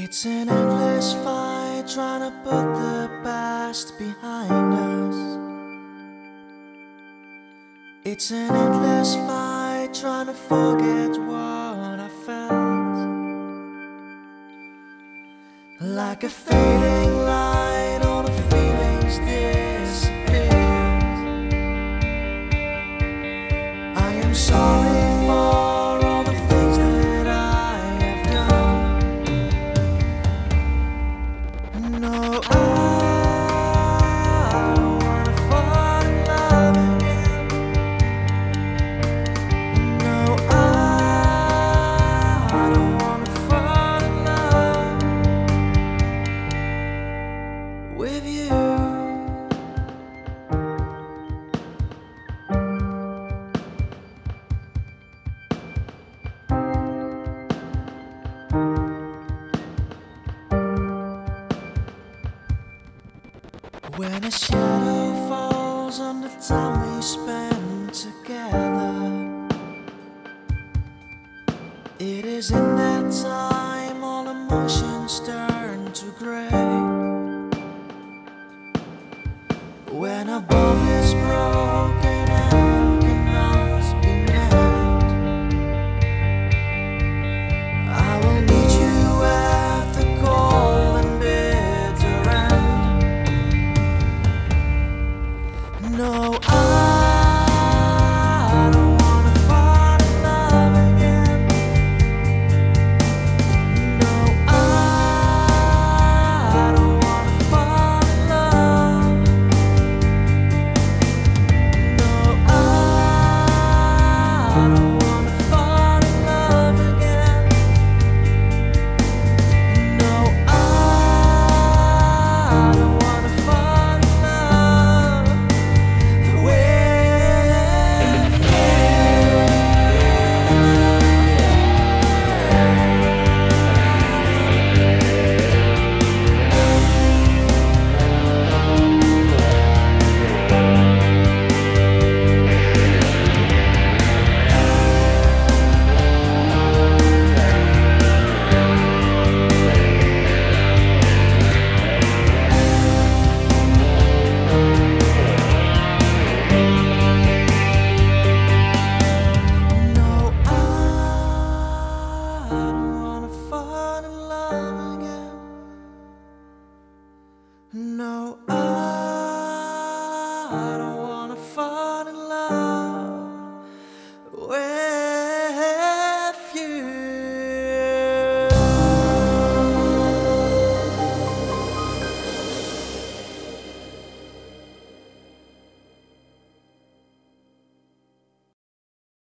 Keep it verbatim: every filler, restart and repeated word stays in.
It's an endless fight trying to put the past behind us. It's an endless fight trying to forget what I felt. Like a fading light, all the feelings disappeared. I am sorry for all the things that I have done. No, I don't wanna fall in love again. No, I don't wanna fall in love with you. When a shadow falls on the time we spend together, it is in that time all emotions turn to grey. When a bond is broken and cannot be mended, I will meet you at the cold and bitter end. No, I